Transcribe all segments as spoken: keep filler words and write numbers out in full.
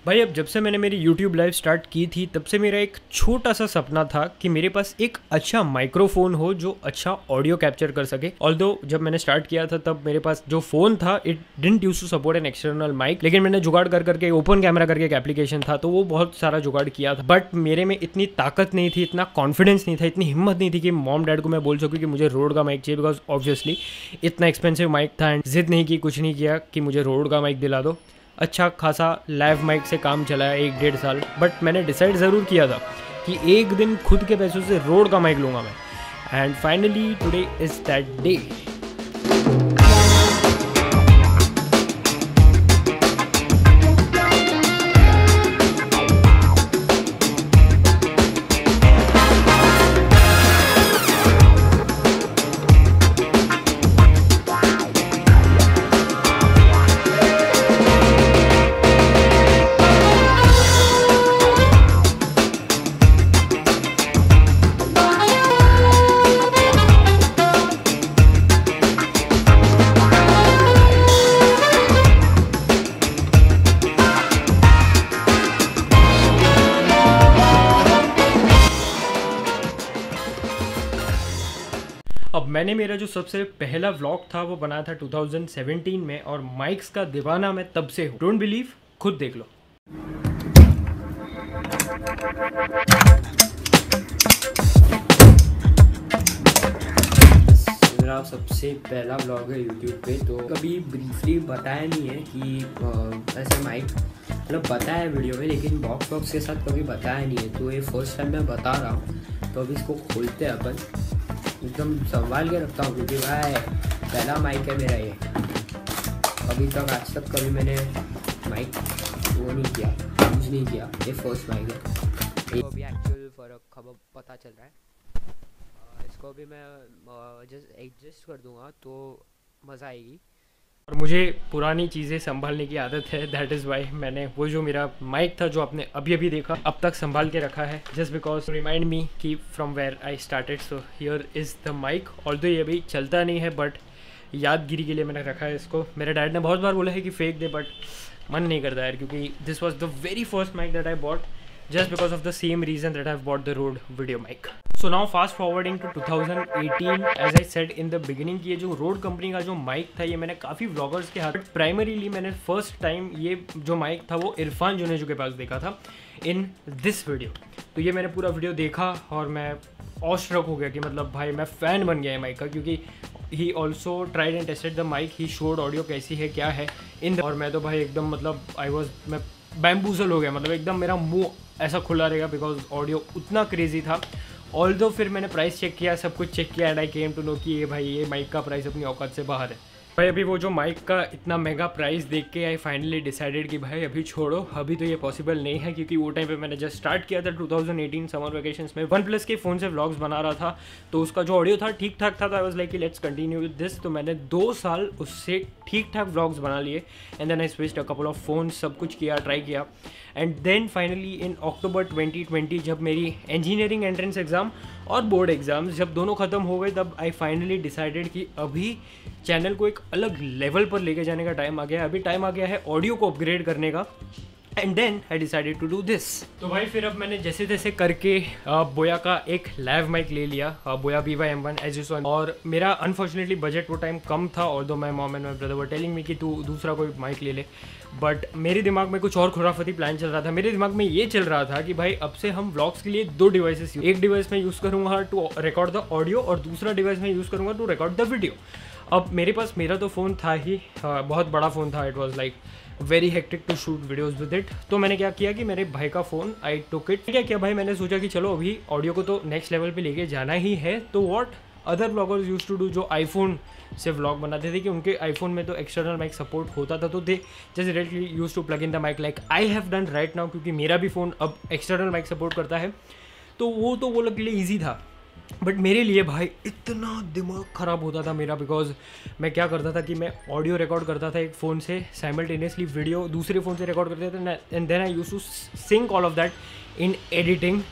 भाई अब जब से मैंने मेरी यूट्यूब लाइव स्टार्ट की थी तब से मेरा एक छोटा सा सपना था कि मेरे पास एक अच्छा माइक्रोफोन हो जो अच्छा ऑडियो कैप्चर कर सके। ऑल्दो जब मैंने स्टार्ट किया था तब मेरे पास जो फोन था it didn't use to support an external mic, लेकिन मैंने जुगाड़ कर करके ओपन कैमरा करके एक एप्लीकेशन था तो वो बहुत सारा जुगाड़ किया था। बट मेरे में इतनी ताकत नहीं थी, इतना कॉन्फिडेंस नहीं था, इतनी हिम्मत नहीं थी कि मॉम डैड को मैं बोल सकूँ कि मुझे रोड का माइक चाहिए, बिकॉज ऑब्वियसली इतना एक्सपेंसिव माइक था। एंड जिद नहीं की, कुछ नहीं किया कि मुझे रोड का माइक दिला दो। अच्छा खासा लाइव माइक से काम चलाया एक डेढ़ साल, बट मैंने डिसाइड ज़रूर किया था कि एक दिन खुद के पैसों से रोड का माइक लूँगा मैं। And finally today is that day. अब मैंने मेरा जो सबसे पहला व्लॉग था वो बनाया था टू थाउजेंड सेवेंटीन में, और माइक्स का दीवाना मैं तब से हूँ। डोंट बिलीव, खुद देख लो। मेरा सबसे पहला व्लॉग है यूट्यूब पे, तो कभी ब्रीफली बताया नहीं है कि आ, ऐसे माइक मतलब बताया है वीडियो में, लेकिन बॉक्स बॉक्स के साथ कभी बताया नहीं है। तो ये फर्स्ट टाइम मैं बता रहा हूँ। तो अभी इसको खोलते हैं अपन, एकदम संभाल के रखता हूँ क्योंकि भाई पहला माइक है मेरा ये। अभी तक आज तक कभी मैंने माइक वो नहीं किया, यूज नहीं किया, ये फर्स्ट माइक है। तो अभी एक्चुअल फ़र्क खबर पता चल रहा है। इसको भी मैं जस्ट एडजस्ट कर दूंगा तो मज़ा आएगी। और मुझे पुरानी चीज़ें संभालने की आदत है, दैट इज़ वाई मैंने वो जो मेरा माइक था जो आपने अभी अभी देखा अब तक संभाल के रखा है, जस्ट बिकॉज रिमाइंड मी कि from where I started. So here is the mic. Although ये अभी चलता नहीं है बट यादगिरी के लिए मैंने रखा है इसको। मेरे डैड ने बहुत बार बोला है कि फेंक दे, बट मन नहीं करता यार, क्योंकि this was the very first mic that I bought just because of the same reason that I've bought the Rode video mic. So now fast forwarding to twenty eighteen, as I said in the beginning कि ये जो Rode company का जो mic था ये मैंने काफ़ी vloggers के हाथ, प्राइमरीली मैंने फर्स्ट टाइम ये जो माइक था वो इरफान जुनेजो के पास देखा था इन दिस वीडियो। तो ये मैंने पूरा वीडियो देखा और मैं ऑस्ट्रक हो गया कि मतलब भाई मैं फ़ैन बन गया है माइक का, क्योंकि he also tried and tested the mic, he showed audio कैसी है क्या है इन। और मैं तो भाई एकदम मतलब आई वॉज मैं बैम्बूजल हो गया, मतलब एकदम मेरा मुंह ऐसा खुला रहेगा बिकॉज ऑडियो उतना क्रेजी था। ऑल्दो फिर मैंने प्राइस चेक किया, सब कुछ चेक किया, and I came to know कि ये भाई ये माइक का प्राइस अपनी औकात से बाहर है। भाई अभी वो जो माइक का इतना महंगा प्राइस देख के आई फाइनली डिसाइडेड कि भाई अभी छोड़ो, अभी तो ये पॉसिबल नहीं है, क्योंकि वो टाइम पे मैंने जस्ट स्टार्ट किया था two thousand eighteen summer vacations में। वन प्लस के फ़ोन से व्लॉग्स बना रहा था तो उसका जो ऑडियो था ठीक ठाक था, तो I was like let's continue with this. तो मैंने दो साल उससे ठीक ठाक व्लॉग्स बना लिए, and then I switched a couple of phone, सब कुछ किया, ट्राई किया। And then finally in October twenty twenty जब मेरी इंजीनियरिंग एंट्रेंस एग्ज़ाम और बोर्ड एग्ज़ाम्स जब दोनों ख़त्म हो गए, तब आई फाइनली डिसाइडेड कि अभी चैनल को एक अलग लेवल पर लेके जाने का टाइम आ गया है। अभी टाइम आ गया है ऑडियो को अपग्रेड करने का, and then I decided to do this. तो भाई फिर अब मैंने जैसे तैसे करके बोया का एक लाइव माइक ले लिया, Boya B Y M one as you saw. और मेरा अनफॉर्चुनेटली बजट वो टाइम कम था, और though my mom and my brother were telling me कि तू दूसरा कोई माइक ले ले, बट मेरे दिमाग में कुछ और खुराफती प्लान चल रहा था। मेरे दिमाग में ये चल रहा था कि भाई अब से हम व्लॉग्स के लिए दो डिवाइसेस, एक डिवाइस में यूज़ करूँगा टू रिकॉर्ड द ऑडियो और दूसरा डिवाइस में यूज़ करूँगा टू रिकॉर्ड द वीडियो। अब मेरे पास मेरा तो फ़ोन था ही, बहुत बड़ा फ़ोन था, it was like very hectic to shoot videos with it. तो मैंने क्या किया कि मेरे भाई का फ़ोन आई टुक इट। क्या किया भाई, मैंने सोचा कि चलो अभी ऑडियो को तो नेक्स्ट लेवल पे लेके जाना ही है। तो what other bloggers use to do, जो आईफोन से व्लॉग बनाते थे, कि उनके आईफोन में तो एक्सटर्नल माइक सपोर्ट होता था, तो they just directly use to plug in the mic like I have done right now, क्योंकि मेरा भी फ़ोन अब एक्सटर्नल माइक सपोर्ट करता है। तो वो तो वो लोग के लिए ईजी था, बट मेरे लिए भाई इतना दिमाग ख़राब होता था मेरा, बिकॉज मैं क्या करता था कि मैं ऑडियो रिकॉर्ड करता था एक फ़ोन से, साइमल्टेनियसली वीडियो दूसरे फ़ोन से रिकॉर्ड करते थे, and then I use to sync all of that in editing. और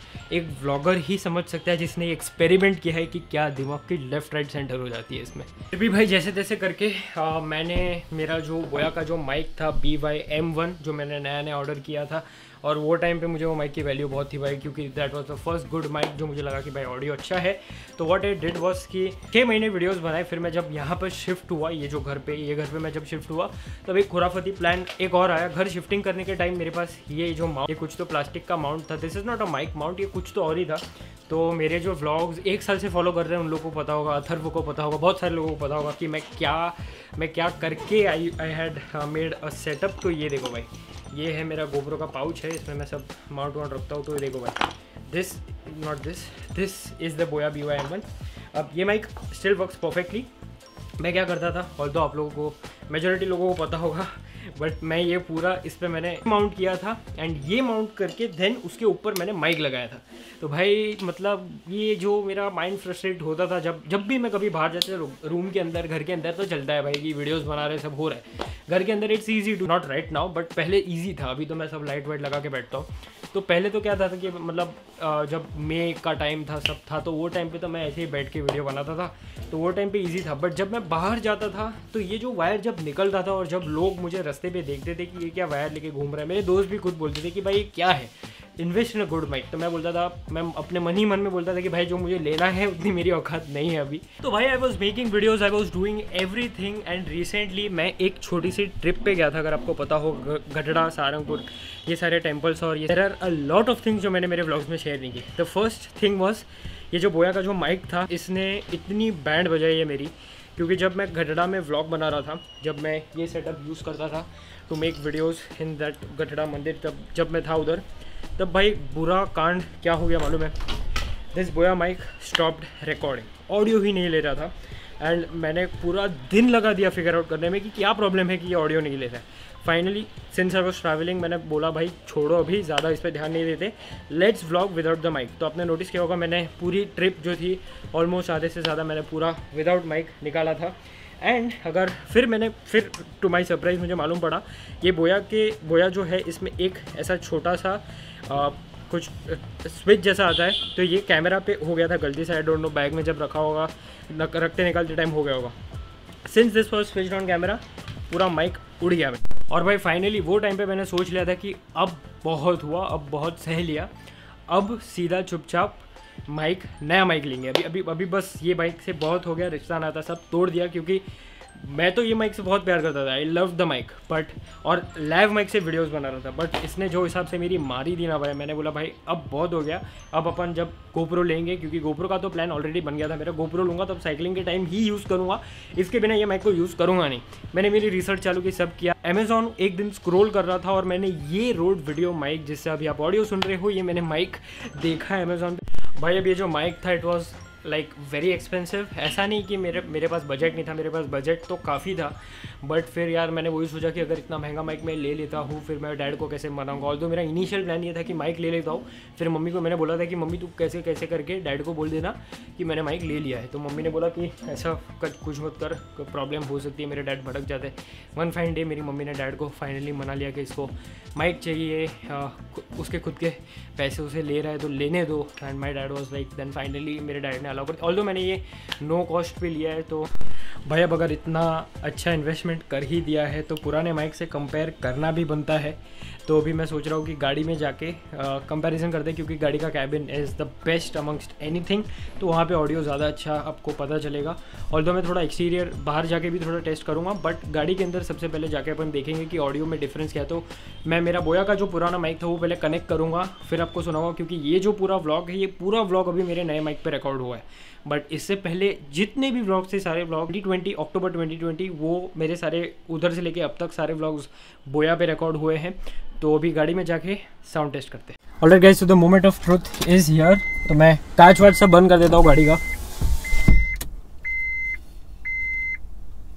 एक व्लॉगर ही समझ सकता है जिसने एक्सपेरिमेंट किया है कि क्या दिमाग की लेफ्ट राइट सेंटर हो जाती है इसमें। फिर भी भाई जैसे तैसे करके आ, मैंने मेरा जो बोया का जो माइक था बी वाई एम वन जो मैंने नया नया ऑर्डर किया था, और वो टाइम पे मुझे वो माइक की वैल्यू बहुत थी भाई, क्योंकि that was the first good mic जो मुझे लगा कि भाई ऑडियो अच्छा है। तो व्हाट आई डिड वाज कि छः महीने वीडियोस बनाए। फिर मैं जब यहाँ पर शिफ्ट हुआ, ये जो घर पे ये घर पे मैं जब शिफ्ट हुआ तब एक खुराफती प्लान एक और आया। घर शिफ्टिंग करने के टाइम मेरे पास ये जो माउंट, ये कुछ तो प्लास्टिक का माउंट था, this is not a mic mount, ये कुछ तो और ही था। तो मेरे जो व्लॉग्स एक साल से फॉलो कर रहे हैं उन लोगों को पता होगा, अथर्व को पता होगा, बहुत सारे लोगों को पता होगा कि मैं क्या मैं क्या करके I I had made a setup. तो ये देखो भाई, ये है मेरा गोप्रो का पाउच है, इसमें मैं सब माउंट वाउंट रखता हूँ। तो ये देखो भाई, this not this this is the Boya B Y M one. अब ये माइक स्टिल वर्क्स परफेक्टली। मैं क्या करता था, और तो आप लोगों को मेजॉरिटी लोगों को पता होगा, बट मैं ये पूरा इस पर मैंने माउंट किया था एंड ये माउंट करके देन उसके ऊपर मैंने माइक लगाया था। तो भाई मतलब ये जो मेरा माइंड फ्रस्ट्रेट होता था जब जब भी मैं कभी बाहर जाते रूम के अंदर, घर के अंदर तो चलता है भाई कि वीडियोस बना रहे सब हो रहा है घर के अंदर, it's easy to not right now but पहले ईजी था। अभी तो मैं सब लाइट वाइट लगा के बैठता हूँ। तो पहले तो क्या था कि मतलब जब मई का टाइम था सब था, तो वो टाइम पे तो मैं ऐसे ही बैठ के वीडियो बनाता था, तो वो टाइम पे इजी था। बट जब मैं बाहर जाता था तो ये जो वायर जब निकलता था और जब लोग मुझे रास्ते पे देखते थे कि ये क्या वायर लेके घूम रहा है, मेरे दोस्त भी खुद बोलते थे कि भाई ये क्या है, invest in a good mic. तो मैं बोलता था, मैं अपने मन ही मन में बोलता था कि भाई जो मुझे लेना है उतनी मेरी औकात नहीं है अभी। तो भाई I was making videos, I was doing everything and recently मैं एक छोटी सी ट्रिप पे गया था, अगर आपको पता हो, गढ़ड़ा, सारंगपुर, ये सारे टेम्पल्स और ये there are a lot of things जो मैंने मेरे व्लॉग्स में शेयर नहीं की। द फर्स्ट थिंग वॉज ये जो बोया का जो माइक था, इसने इतनी बैंड बजाई है मेरी, क्योंकि जब मैं गढ़ड़ा में व्लॉग बना रहा था, जब मैं ये सेटअप यूज़ करता था to make videos in that Gadhada मंदिर, तब जब मैं था उधर, तब भाई बुरा कांड क्या हो गया मालूम है, this Boya mic stopped recording, audio ही नहीं ले रहा था। एंड मैंने पूरा दिन लगा दिया फिगर आउट करने में कि क्या प्रॉब्लम है कि ये ऑडियो नहीं ले रहा है। Finally since I was travelling, मैंने बोला भाई छोड़ो अभी, ज़्यादा इस पर ध्यान नहीं देते, let's vlog without the mic. तो आपने नोटिस किया होगा मैंने पूरी ट्रिप जो थी ऑलमोस्ट आधे से ज़्यादा मैंने पूरा विदाउट माइक निकाला था। एंड अगर फिर मैंने फिर टू माई सरप्राइज़ मुझे मालूम पड़ा ये बोया के बोया जो है इसमें एक ऐसा छोटा सा आ, कुछ स्विच जैसा आता है, तो ये कैमरा पे हो गया था गलती से, आई डोंट नो बैग में जब रखा होगा, रखते निकालते टाइम हो गया होगा। Since this was switched on camera, पूरा माइक उड़ गया मैं। और भाई फाइनली वो टाइम पे मैंने सोच लिया था कि अब बहुत हुआ, अब बहुत सह लिया, अब सीधा चुपचाप माइक नया माइक लेंगे। अभी अभी अभी बस ये माइक से बहुत हो गया, रिश्ता नाता सब तोड़ दिया, क्योंकि मैं तो ये माइक से बहुत प्यार करता था, I love the mic, but और लाइव माइक से वीडियोस बना रहा था, बट इसने जो हिसाब से मेरी मारी दी ना भाई, मैंने बोला भाई अब बहुत हो गया, अब अपन जब गोप्रो लेंगे, क्योंकि गोप्रो का तो प्लान ऑलरेडी बन गया था मेरा, गोप्रो लूँगा तब साइकिलिंग के टाइम ही यूज़ करूँगा, इसके बिना ये माइक को यूज़ करूँगा नहीं। मैंने मेरी रिसर्च चालू की, सब किया। अमेजॉन एक दिन स्क्रोल कर रहा था और मैंने ये रोड वीडियो माइक, जिससे अभी आप ऑडियो सुन रहे हो, ये मैंने माइक देखा है अमेजॉन पे। भाई अब ये जो माइक था it was like very expensive. ऐसा नहीं कि मेरे मेरे पास बजट नहीं था, मेरे पास बजट तो काफ़ी था, बट फिर यार मैंने वही सोचा कि अगर इतना महंगा माइक मैं ले लेता हूँ फिर मैं डैड को कैसे मनाऊंगा। ऑल्दो मेरा इनिशियल प्लान ये था कि माइक ले लेता हूँ, फिर मम्मी को मैंने बोला था कि मम्मी तू कैसे कैसे करके डैड को बोल देना कि मैंने माइक ले लिया है। तो मम्मी ने बोला कि ऐसा कुछ मत कर, प्रॉब्लम हो सकती है, मेरे डैड भटक जाते हैं। वन फाइन डे मेरी मम्मी ने डैड को फाइनली मना लिया कि इसको माइक चाहिए, आ, उसके खुद के पैसे उसे ले रहा है तो लेने दो। And my dad was like, then finally मेरे डैड ने अलाउ कर, ऑल्दो मैंने ये नो कॉस्ट पे लिया है। तो भाई अब अगर इतना अच्छा इन्वेस्टमेंट कर ही दिया है तो पुराने माइक से कंपेयर करना भी बनता है। तो अभी मैं सोच रहा हूँ कि गाड़ी में जाके कंपैरिजन करते हैं, क्योंकि गाड़ी का cabin is the best amongst anything, तो वहाँ पे ऑडियो ज़्यादा अच्छा आपको पता चलेगा। ऑल्दो मैं थोड़ा एक्सटीरियर बाहर जाके भी थोड़ा टेस्ट करूँगा, बट गाड़ी के अंदर सबसे पहले जाके अपन देखेंगे कि ऑडियो में डिफरेंस क्या है। तो मैं मेरा बोया का जो पुराना माइक था वो पहले कनेक्ट करूँगा, फिर आपको सुनाऊँगा, क्योंकि ये जो पूरा व्लॉग है ये पूरा व्लॉग अभी मेरे नए माइक पर रिकॉर्ड हुआ है। बट इससे पहले जितने भी व्लॉग्स थे सारे vlog twenty twenty October twenty twenty वो मेरे सारे उधर से लेके अब तक सारे व्लॉग्स बोया पे रिकॉर्ड हुए हैं। तो अभी गाड़ी में जाके साउंड टेस्ट करते हैं। Alright guys, so the moment of truth is here. तो मैं कांच वाच सब बंद कर देता हूँ गाड़ी का।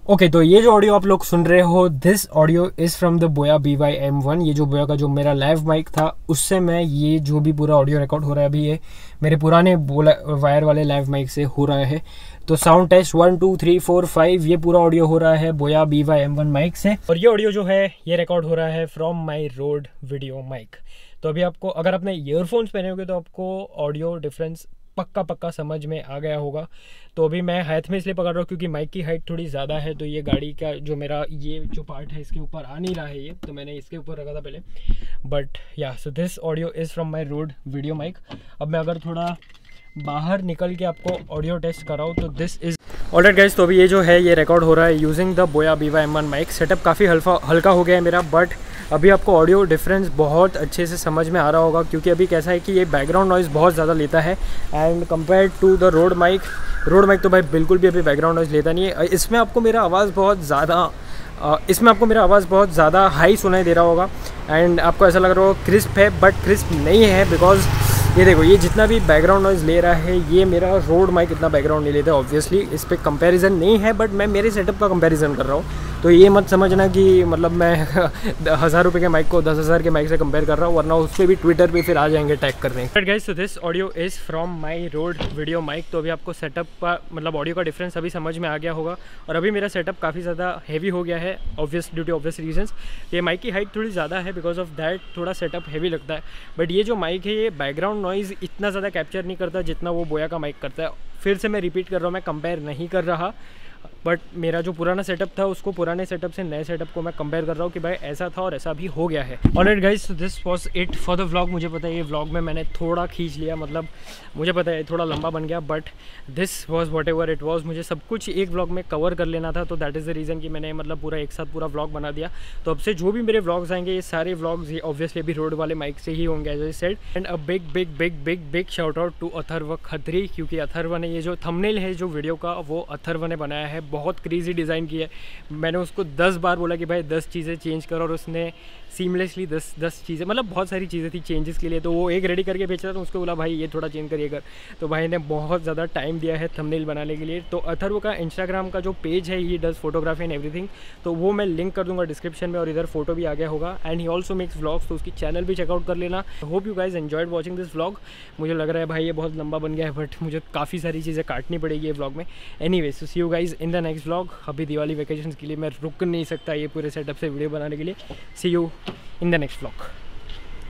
ओके okay, तो ये जो ऑडियो आप लोग सुन रहे हो, this audio is from the Boya B Y M one. ये जो बोया का जो मेरा लाइव माइक था उससे मैं ये जो भी पूरा ऑडियो रिकॉर्ड हो रहा है अभी ये मेरे पुराने वायर वाले लाइव माइक से हो रहा है। तो sound test one two three four five ये पूरा ऑडियो हो रहा है Boya B Y M one mic से, और ये ऑडियो जो है ये रिकॉर्ड हो रहा है from my Rode video mic. तो अभी आपको अगर आपने ईयरफोन्स पहने होंगे तो आपको ऑडियो डिफरेंस पक्का पक्का समझ में आ गया होगा। तो अभी मैं हाथ में इसलिए पकड़ रहा हूँ क्योंकि माइक की हाइट थोड़ी ज़्यादा है, तो ये गाड़ी का जो मेरा ये जो पार्ट है इसके ऊपर आ नहीं रहा है ये, तो मैंने इसके ऊपर रखा था पहले। But yeah so this audio is from my Rode video mic. अब मैं अगर थोड़ा बाहर निकल के आपको ऑडियो टेस्ट कराऊँ तो दिस इज़ ऑलराइट गाइस। तो अभी ये जो है ये रिकॉर्ड हो रहा है using the Boya B Y M one mic. Setup काफ़ी हल्का हल्का हो गया है मेरा, बट अभी आपको ऑडियो डिफरेंस बहुत अच्छे से समझ में आ रहा होगा क्योंकि अभी कैसा है कि ये बैकग्राउंड नॉइज़ बहुत ज़्यादा लेता है and compare to the Rode mic. Rode mic तो भाई बिल्कुल भी अभी बैकग्राउंड नॉइज़ लेता नहीं है। इसमें आपको मेरा आवाज़ बहुत ज़्यादा इसमें आपको मेरा आवाज़ बहुत ज़्यादा हाई सुनाई दे रहा होगा एंड आपको ऐसा लग रहा होगा क्रिस्प है, बट क्रिस्प नहीं है बिकॉज ये देखो ये जितना भी बैकग्राउंड नॉइज़ ले रहा है ये मेरा रोड माइक इतना बैकग्राउंड नहीं लेता। ऑब्वियसली इस पर कंपैरिजन नहीं है, बट मैं मेरे सेटअप का कंपैरिजन कर रहा हूँ। तो ये मत समझना कि मतलब मैं हज़ार रुपये के माइक को दस हज़ार के माइक से कंपेयर कर रहा हूँ, वरना उस पर भी ट्विटर पे फिर आ जाएंगे टैग करने। बट गाइस तो this audio is from my Rode video mic. तो अभी आपको सेटअप का मतलब ऑडियो का डिफरेंस अभी समझ में आ गया होगा। और अभी मेरा सेटअप काफ़ी ज़्यादा हैवी हो गया है obvious due to obvious reasons. ये माइक की हाइट थोड़ी ज़्यादा है, बिकॉज ऑफ दैट थोड़ा सेटअप हैवी लगता है। बट ये जो माइक है ये बैकग्राउंड नॉइज़ इतना ज़्यादा कैप्चर नहीं करता जितना वो बोया का माइक करता है। फिर से मैं रिपीट कर रहा हूँ, मैं कंपेयर नहीं कर रहा, बट मेरा जो पुराना सेटअप था उसको पुराने सेटअप से नए सेटअप को मैं कंपेयर कर रहा हूँ कि भाई ऐसा था और ऐसा भी हो गया है। Alright guys, this was it for the vlog. मुझे पता है ये व्लॉग में मैंने थोड़ा खींच लिया, मतलब मुझे पता है थोड़ा लंबा बन गया, but this was whatever it was. मुझे सब कुछ एक व्लॉग में कवर कर लेना था, तो दैट इज़ द रीज़न कि मैंने मतलब पूरा एक साथ पूरा व्लॉग बना दिया। तो अब से जो भी मेरे व्लॉग्स आएंगे ये सारे व्लॉग्स ये ऑब्वियसली भी रोड वाले माइक से ही होंगे as I said. And a big big big big big shout out to Atharva Khatri, क्योंकि अथर्व ने ये जो थंबनेल है जो वीडियो का वो अथर्व ने बनाया है। बहुत क्रेजी डिज़ाइन की है। मैंने उसको दस बार बोला कि भाई दस चीज़ें चेंज करो और उसने सीमलेसली दस दस चीज़ें, मतलब बहुत सारी चीज़ें थी चेंजेस के लिए, तो वो एक रेडी करके भेजा था। तो उसको बोला भाई ये थोड़ा चेंज करिए कर, तो भाई ने बहुत ज़्यादा टाइम दिया है थंबनेल बनाने के लिए। तो अथर्व का इंस्टाग्राम का जो पेज है ही डज फोटोग्राफी एंड एवरीथिंग, तो वो मैं लिंक कर दूंगा डिस्क्रिप्शन में, और इधर फोटो भी आ गया होगा। And he also makes vlogs, तो उसकी चैनल भी चेकआउट कर लेना। Hope you guys enjoyed watching this vlog. मुझे लग रहा है भाई ये बहुत लंबा बन गया है, बट मुझे काफ़ी सारी चीज़ें काटनी पड़ेगी ये व्लॉग में। Anyways, so see you guys in the next vlog. अभी दिवाली वेकेशन के लिए मैं रुक नहीं सकता ये पूरे सेटअप से वीडियो बनाने के लिए। See you in the next vlog.